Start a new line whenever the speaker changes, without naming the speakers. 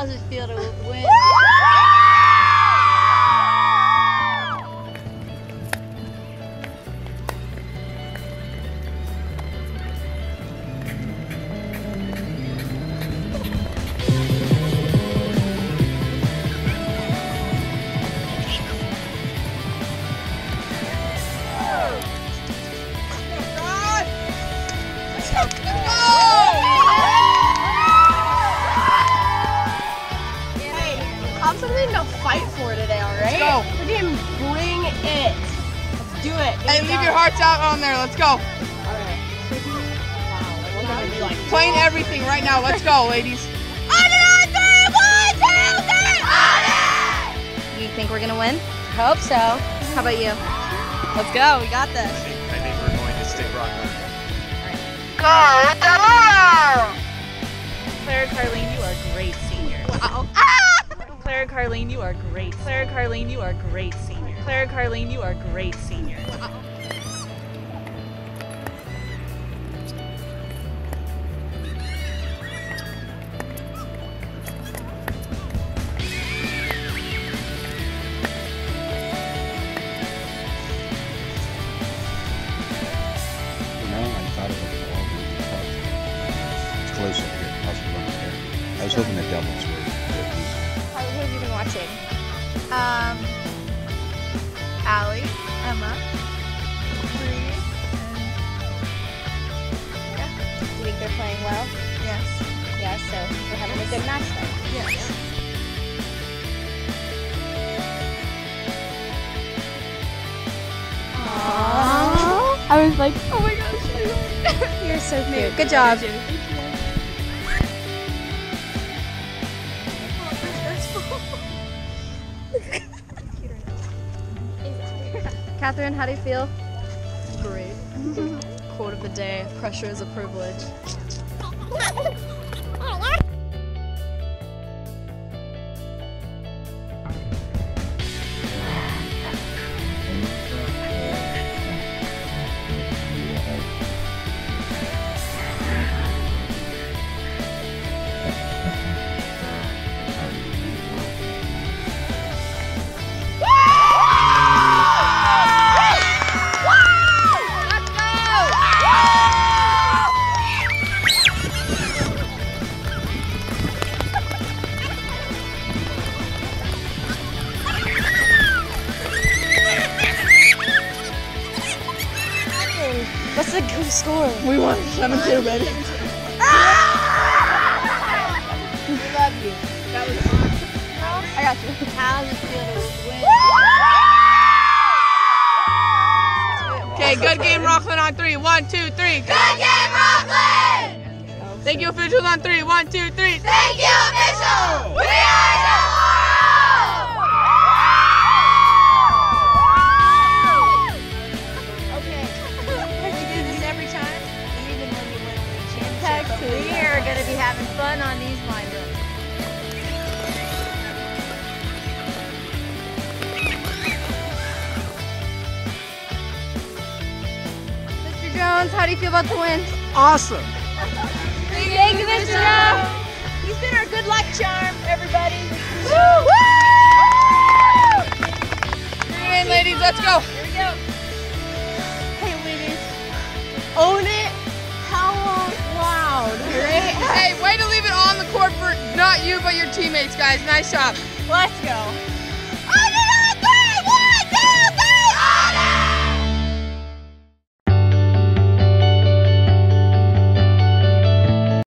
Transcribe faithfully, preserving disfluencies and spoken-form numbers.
does it feel to win?
Something to fight for today, all right?
Let's go.
Freaking bring it. Let's do it.
Hey, leave your hearts out on there. Let's go.
All right. Wow, we're gonna be like
Playing everything right now. Let's go, ladies.
on it on three, one, two, three, on it!
You think we're gonna win? Hope so. How about you? Let's go. We got this.
I think, I think we're going to stick Rockland.
Claire Carlene, you are great senior.
Wow.
Claire Carlene, you are great. Claire Carlene, you are great senior. Claire Carlene, you are great senior.
Close up here, possibly right there. I was hoping the doubles were good.
How, who have you been watching? Um, Allie, Emma, Bree, and yeah. Do you think they're playing well? Yes. Yes, so we're having a good match then. Yes. Aww. I was like, oh my gosh, you're so cute. Good job. Catherine, how do you feel?
Great. Quote of the day, pressure is a privilege.
What's the score?
We won seven two, baby.
We love you. That was fun.
I got you.
How does it feel to win?
Okay, good game, Rockland on three. One, two, three.
Good game, Rockland!
Thank you, officials on three. One, two, three.
Thank you, official! We are tomorrow!
Okay. We do this every time, even when you win a championship.
We
are going to be having fun on these windups.
Mister Jones, how do you feel about the win?
Awesome.
Thank you, Mister Jones.
He's been our good luck charm, everybody.
Bring it in, ladies. Let's go.
Here we go. Hey, ladies. Own it. Howl loud.
Hey, way to leave it on the court for not you, but your teammates, guys. Nice job.
Let's go.